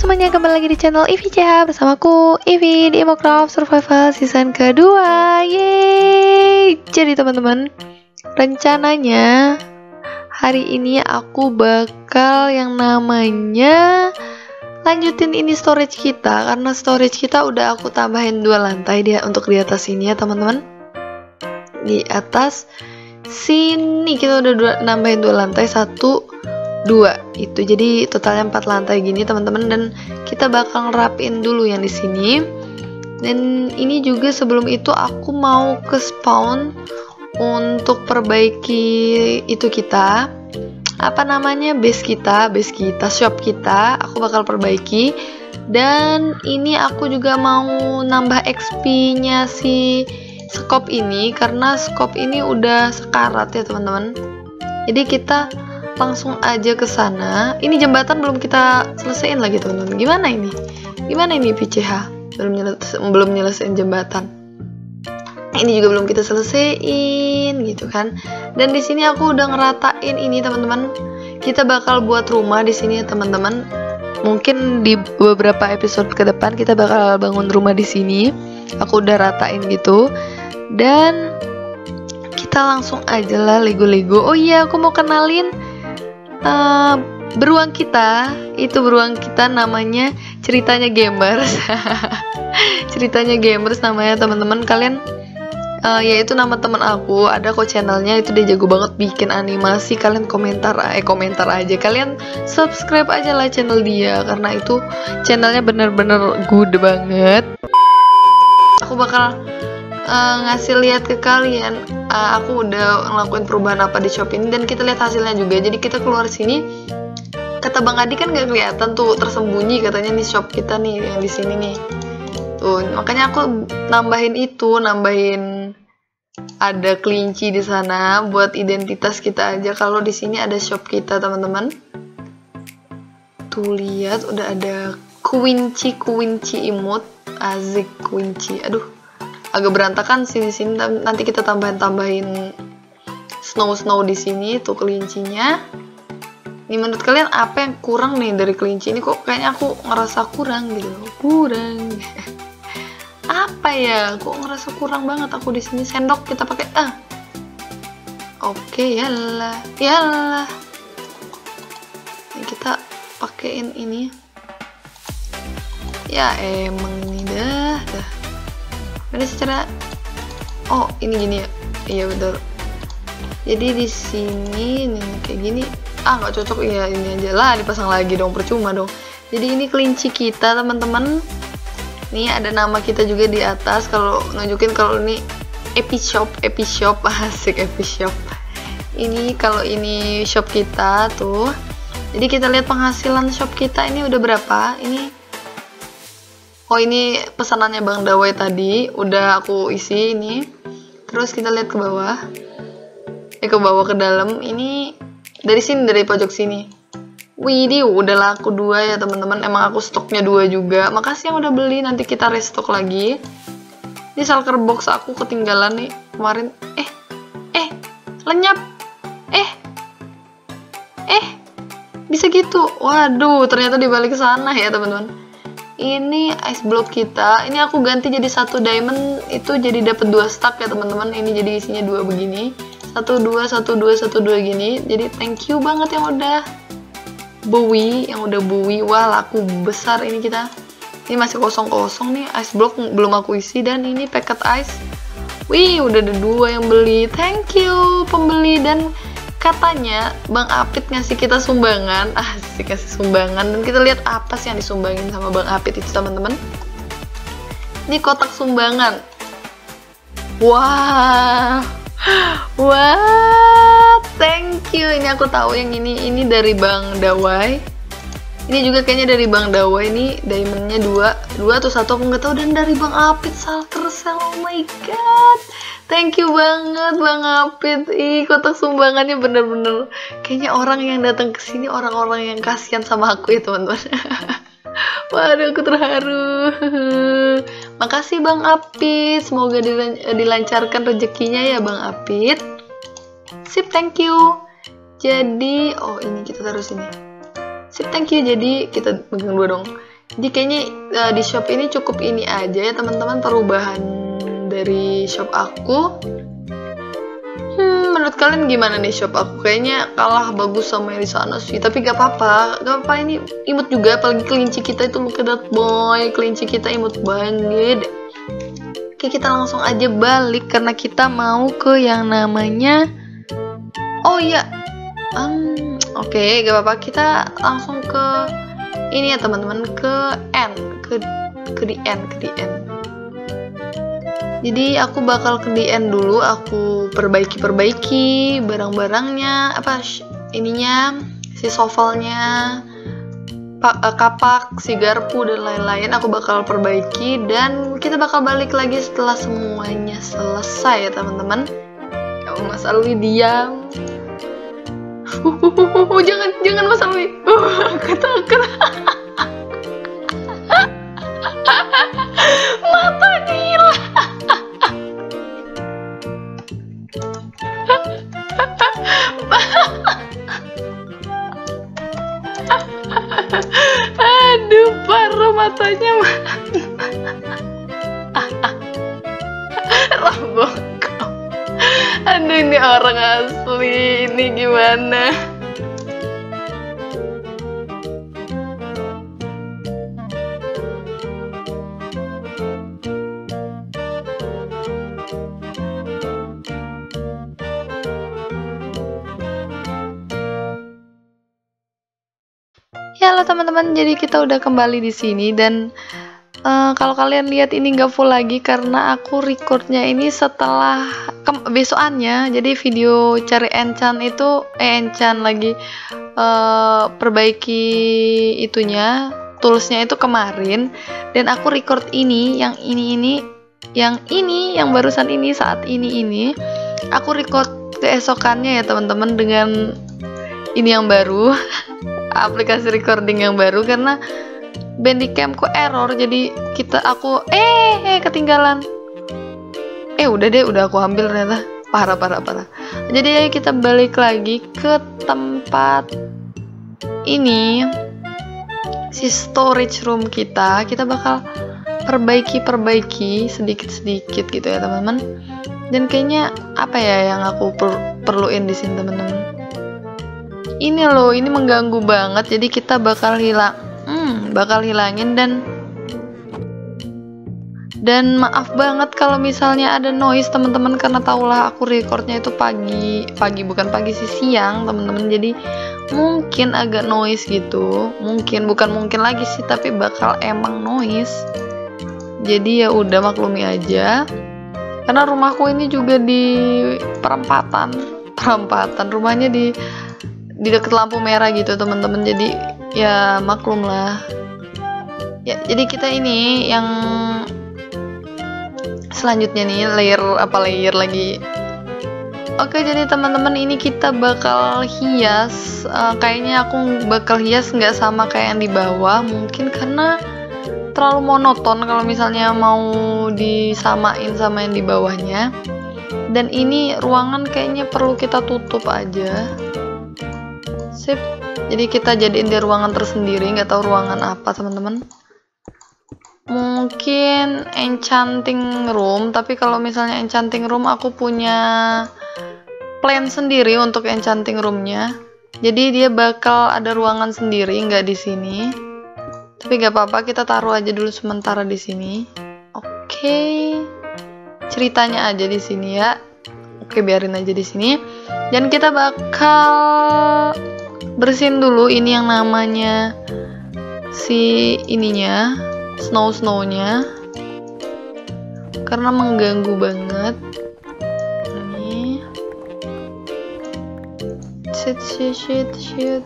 semuanya, kembali lagi di channel Ivy CH bersamaku Ivy di Imocraft Survival season kedua. Yeay. Jadi teman-teman, rencananya hari ini aku bakal yang namanya lanjutin ini storage kita, karena storage kita udah aku tambahin 2 lantai dia untuk di atas sini ya teman-teman. Di atas sini kita udah nambahin 2 lantai, 1 2 itu, jadi totalnya 4 lantai gini teman-teman, dan kita bakal ngerapiin dulu yang di sini. Dan ini juga sebelum itu aku mau ke spawn untuk perbaiki itu kita, apa namanya, base kita, shop kita aku bakal perbaiki. Dan ini aku juga mau nambah XP nya si scope ini, karena scope ini udah sekarat ya teman-teman. Jadi kita langsung aja ke sana. Ini jembatan belum kita selesaiin lagi teman-teman. Gimana ini? Gimana ini PCH? Belum nyelesain jembatan. Ini juga belum kita selesaiin gitu kan. Dan di sini aku udah ngeratain ini teman-teman. Kita bakal buat rumah di sini ya teman-teman. Mungkin di beberapa episode ke depan kita bakal bangun rumah di sini. Aku udah ratain gitu. Dan kita langsung aja lah Lego-Lego. Oh iya, aku mau kenalin beruang kita. Itu beruang kita namanya Ceritanya Gamers. Ceritanya Gamers namanya teman-teman. Kalian yaitu nama teman aku, ada kok channelnya, itu dia jago banget bikin animasi. Kalian komentar aja, kalian subscribe aja lah channel dia, karena itu channelnya bener-bener good banget. Aku bakal ngasih lihat ke kalian aku udah ngelakuin perubahan apa di shop ini, dan kita lihat hasilnya juga. Jadi kita keluar sini, kata Bang Adi kan gak kelihatan tuh, tersembunyi katanya nih shop kita nih yang di sini nih tuh. Makanya aku nambahin ada kelinci di sana buat identitas kita aja kalau di sini ada shop kita teman-teman. Tuh lihat, udah ada kuinci emote, azik kuinci. Aduh, agak berantakan sih di sini. Nanti kita tambahin snow di sini tuh kelincinya. Ini menurut kalian apa yang kurang nih dari kelinci ini? Kok kayaknya aku ngerasa kurang gitu. Kurang. Apa ya? Kok ngerasa kurang banget aku di sini. Sendok kita pakai. Oke, yalah. Ini kita pakein ini. Ya emang ini dah. Ada secara, oh ini gini ya, iya betul. Jadi di sini nih kayak gini, nggak cocok ya, ini aja lah, dipasang lagi dong, percuma dong. Jadi ini kelinci kita teman-teman. Nih ada nama kita juga di atas, kalau nunjukin kalau ini Epi Shop, asik Epi Shop. Ini kalau ini shop kita tuh. Jadi kita lihat penghasilan shop kita ini udah berapa ini. Oh ini pesanannya Bang Dawai tadi, udah aku isi ini. Terus kita lihat ke bawah. Ke bawah ke dalam. Ini dari sini, dari pojok sini. Widih, udah laku 2 ya teman-teman. Emang aku stoknya 2 juga. Makasih yang udah beli, nanti kita restock lagi. Ini shulker box aku ketinggalan nih kemarin. Lenyap. Bisa gitu. Waduh, ternyata dibalik ke sana ya teman-teman. Ini ice block kita, ini aku ganti jadi 1 diamond, itu jadi dapat 2 stack ya teman-teman. Ini jadi isinya 2 begini, 1 2 gini. Jadi thank you banget yang udah buwi, wah laku besar ini kita. Ini masih kosong nih, ice block belum aku isi. Dan ini packet ice, wih udah ada 2 yang beli. Thank you pembeli. Dan katanya Bang Apit ngasih kita sumbangan, asik, kasih sumbangan. Dan kita lihat apa sih yang disumbangin sama Bang Apit itu teman-teman. Ini kotak sumbangan. Wah, thank you. Ini aku tahu yang ini dari Bang Dawai. Ini juga kayaknya dari Bang Dawai. Ini diamondnya 2 atau 1 aku nggak tahu. Dan dari Bang Apit Shulker Cell. Oh my god, thank you banget Bang Apit. Kotak sumbangannya bener-bener kayaknya orang yang datang ke sini orang-orang yang kasihan sama aku ya teman-teman. Waduh, aku terharu. Makasih Bang Apit, semoga dilancarkan rezekinya ya Bang Apit. Sip, thank you. Jadi, oh ini kita taruh sini. Sip, thank you. Jadi kita pegang 2 dong. Jadi kayaknya di shop ini cukup ini aja ya teman-teman, perubahan dari shop aku. Menurut kalian gimana nih shop aku? Kayaknya kalah bagus sama yang di sana sih. Tapi gak apa-apa, ini imut juga. Apalagi kelinci kita itu look at that boy. Kelinci kita imut banget. Oke, kita langsung aja balik karena kita mau ke yang namanya. Oh iya, oke, gak apa-apa. Kita langsung ke ini ya teman-teman, ke the end. Jadi aku bakal ke the end dulu, aku perbaiki barang-barangnya, ininya, si sovelnya, kapak, si garpu dan lain-lain aku bakal perbaiki, dan kita bakal balik lagi setelah semuanya selesai ya teman-teman. Kalau Mas Alwi diam. Jangan Mas Alwi. Ketakut. Mata gila. Aduh, parah matanya. Rambokop. Aduh, ini orang asli. Ini gimana? Ya halo teman-teman, jadi kita udah kembali di sini dan kalau kalian lihat ini nggak full lagi karena aku recordnya ini setelah besokannya. Jadi video cari enchant itu enchant lagi perbaiki itunya, toolsnya itu kemarin, dan aku record ini yang barusan ini saat ini aku record keesokannya ya teman-teman, dengan ini yang baru. Aplikasi recording yang baru karena Bandicamku error, jadi aku ketinggalan. Udah aku ambil ternyata. Parah. Jadi kita balik lagi ke tempat ini, si storage room kita bakal perbaiki sedikit gitu ya teman-teman. Dan kayaknya apa ya yang aku perluin di sini teman-teman? Ini loh, ini mengganggu banget. Jadi kita bakal hilangin dan maaf banget kalau misalnya ada noise teman-teman, karena tahulah aku recordnya itu pagi bukan pagi sih, siang teman-teman. Jadi mungkin agak noise gitu, bukan mungkin lagi sih, tapi bakal emang noise. Jadi ya udah maklumi aja, karena rumahku ini juga di perempatan rumahnya di dekat lampu merah gitu teman-teman. Jadi ya maklum lah ya. Jadi kita ini yang selanjutnya nih layer lagi. Oke, jadi teman-teman ini kita bakal hias. Kayaknya aku bakal hias nggak sama kayak yang di bawah, mungkin karena terlalu monoton kalau misalnya mau disamain sama yang di bawahnya. Dan ini ruangan kayaknya perlu kita tutup aja. Sip. Jadi kita jadiin di ruangan tersendiri, nggak tahu ruangan apa teman-teman. Mungkin enchanting room, tapi kalau misalnya enchanting room aku punya plan sendiri untuk enchanting roomnya. Jadi dia bakal ada ruangan sendiri, nggak di sini. Tapi nggak apa-apa, kita taruh aja dulu sementara di sini. Oke. Ceritanya aja di sini ya. Oke, biarin aja di sini. Dan kita bakal bersihin dulu ini yang namanya si ininya, snownya, karena mengganggu banget. Ini shit.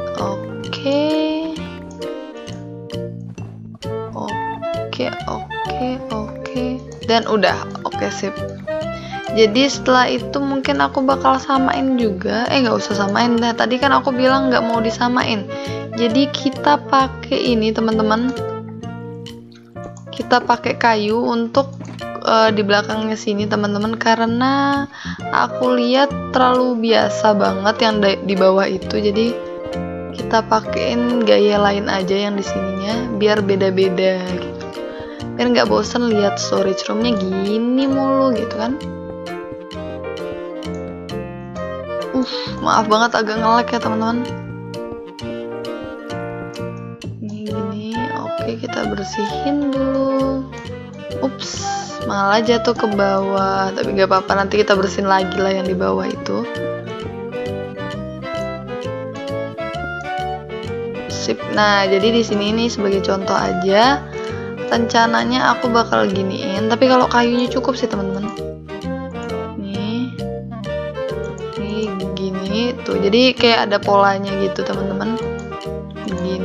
Oke. Dan udah, oke sip. Jadi setelah itu mungkin aku bakal samain juga. Nggak usah samain dah. Tadi kan aku bilang nggak mau disamain. Jadi kita pakai ini teman-teman. Kita pakai kayu untuk di belakangnya sini teman-teman, karena aku lihat terlalu biasa banget yang di bawah itu. Jadi kita pakein gaya lain aja yang di sininya biar beda-beda gitu. Biar nggak bosen lihat storage roomnya gini mulu gitu kan. Maaf banget agak nge-lag ya teman-teman. Ini gini, oke kita bersihin dulu. Ups, malah jatuh ke bawah. Tapi nggak apa-apa, nanti kita bersihin lagi lah yang di bawah itu. Sip. Nah, jadi di sini nih sebagai contoh aja, rencananya aku bakal giniin. Tapi kalau kayunya cukup sih teman-teman. Gini tuh, jadi kayak ada polanya gitu teman-teman, begini.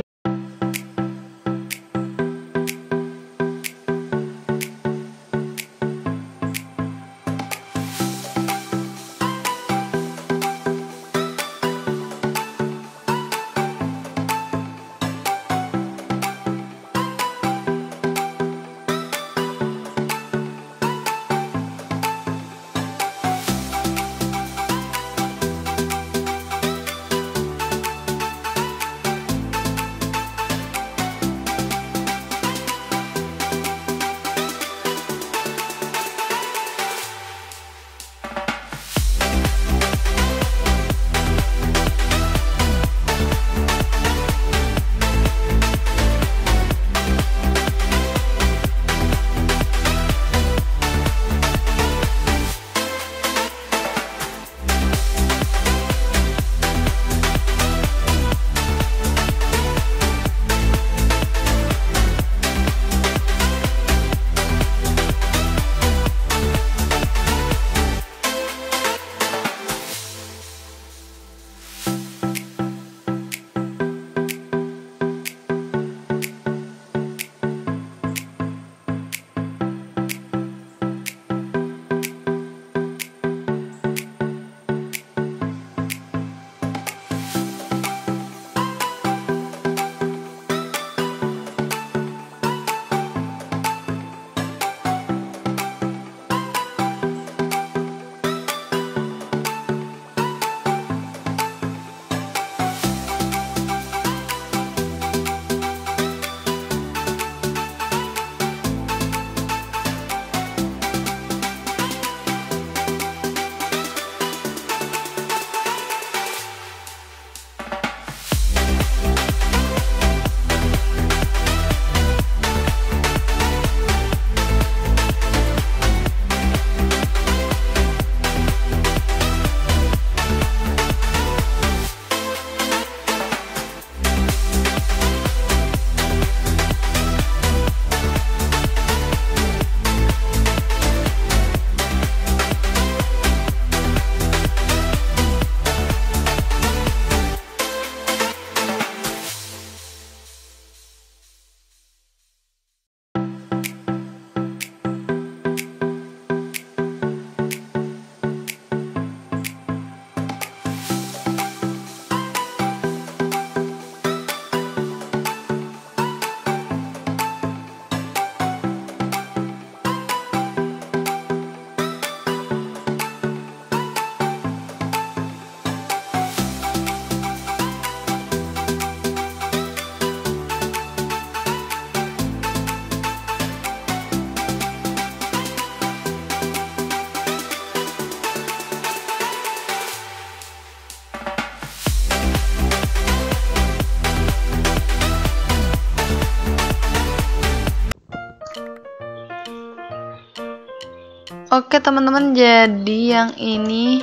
Oke teman-teman, jadi yang ini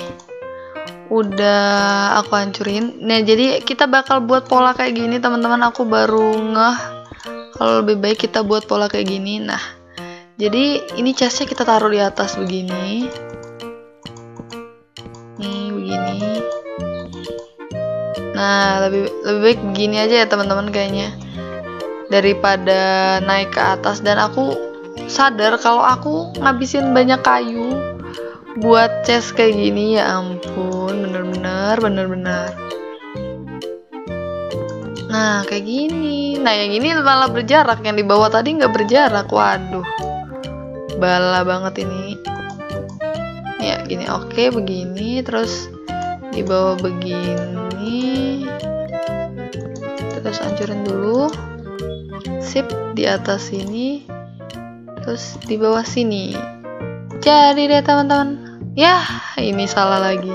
udah aku hancurin. Nah, jadi kita bakal buat pola kayak gini teman-teman. Aku baru ngeh kalau lebih baik kita buat pola kayak gini. Nah, jadi ini chestnya kita taruh di atas begini. Nih begini. Nah, lebih baik begini aja ya teman-teman kayaknya, daripada naik ke atas. Dan aku sadar kalau aku ngabisin banyak kayu buat chest kayak gini, ya ampun, bener-bener. Nah, kayak gini. Nah, yang ini malah berjarak, yang di bawah tadi nggak berjarak. Waduh, bala banget ini. Ya, gini, oke, begini, terus di bawah begini. terus hancurin dulu. Sip, di atas sini, terus di bawah sini. Jadi deh teman-teman. Yah, ini salah lagi.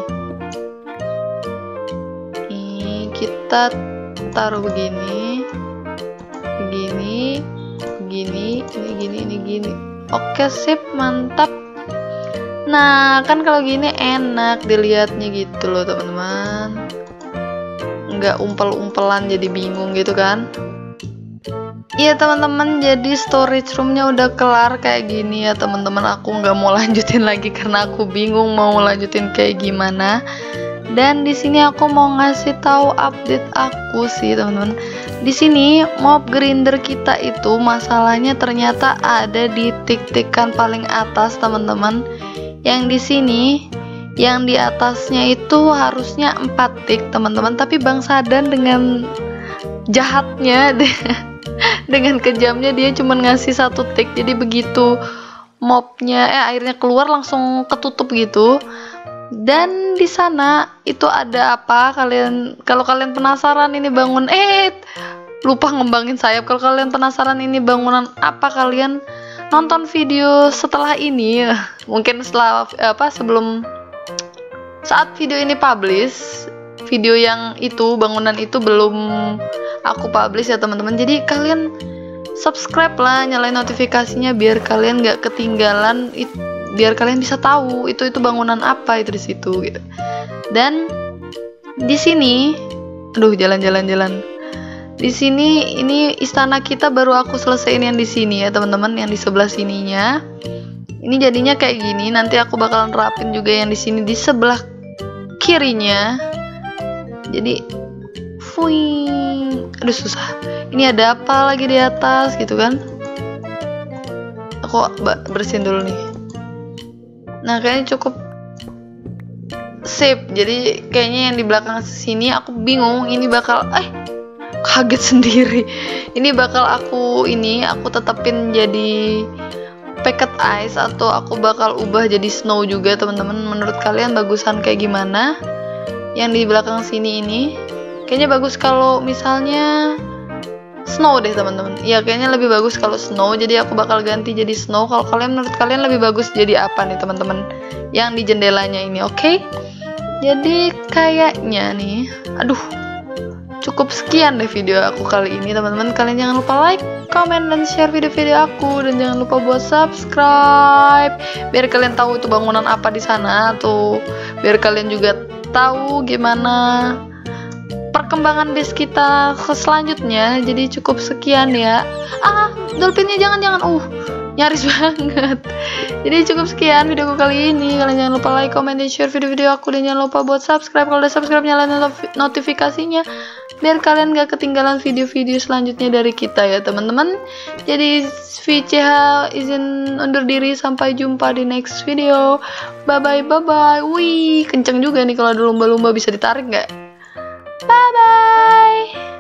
Ini kita taruh begini, begini, begini, ini gini. Oke, sip, mantap. Nah, kan kalau gini enak dilihatnya gitu loh teman-teman. Nggak umpel-umpelan jadi bingung gitu kan. Iya teman-teman, jadi storage roomnya udah kelar kayak gini ya teman-teman. Aku nggak mau lanjutin lagi karena aku bingung mau lanjutin kayak gimana. Dan di sini aku mau ngasih tahu update aku sih teman-teman. Di sini mob grinder kita itu masalahnya ternyata ada di tik-tikan paling atas teman-teman. Yang di sini, yang di atasnya itu harusnya 4 tik teman-teman. Tapi Bang Sadan dengan jahatnya dengan kejamnya dia cuma ngasih 1 tik. Jadi begitu mobnya airnya keluar langsung ketutup gitu. Dan di sana itu ada apa? Kalau kalian penasaran ini bangun lupa ngembangin sayap. Kalau kalian penasaran ini bangunan apa, kalian nonton video setelah ini. Mungkin sebelum saat video ini publish, video yang itu bangunan itu belum aku publish ya teman-teman. Jadi kalian subscribe lah, nyalain notifikasinya biar kalian nggak ketinggalan, biar kalian bisa tahu itu bangunan apa itu di situ gitu. Dan di sini, jalan-jalan. Di sini ini istana kita baru aku selesaiin yang di sini ya teman-teman, yang di sebelah sininya. Ini jadinya kayak gini. Nanti aku bakalan rapin juga yang di sini di sebelah kirinya. Jadi aduh susah. Ini ada apa lagi di atas gitu kan? Aku bersihin dulu nih. Nah, kayaknya cukup sip. Jadi kayaknya yang di belakang sini aku bingung ini bakal kaget sendiri. Ini bakal aku tetepin jadi packet ice atau aku bakal ubah jadi snow juga teman-teman. Menurut kalian bagusan kayak gimana? Yang di belakang sini ini kayaknya bagus kalau misalnya snow deh teman-teman. Ya kayaknya lebih bagus kalau snow. Jadi aku bakal ganti jadi snow. Kalau menurut kalian lebih bagus jadi apa nih teman-teman? Yang di jendelanya ini, oke? Jadi kayaknya nih, cukup sekian deh video aku kali ini teman-teman. Kalian jangan lupa like, comment, dan share video-video aku, dan jangan lupa buat subscribe biar kalian tahu itu bangunan apa di sana, atau biar kalian juga tahu gimana perkembangan base kita ke selanjutnya. Jadi cukup sekian ya. Dolphinnya jangan nyaris banget. Jadi cukup sekian videoku kali ini. Kalian jangan lupa like, comment, dan share video-video aku, dan jangan lupa buat subscribe. Kalau udah subscribe, nyalain notifikasinya biar kalian gak ketinggalan video-video selanjutnya dari kita ya teman-teman. Jadi VCH izin undur diri, sampai jumpa di next video. Bye bye. Wih, kenceng juga nih kalau ada lumba-lumba, bisa ditarik nggak? Bye bye.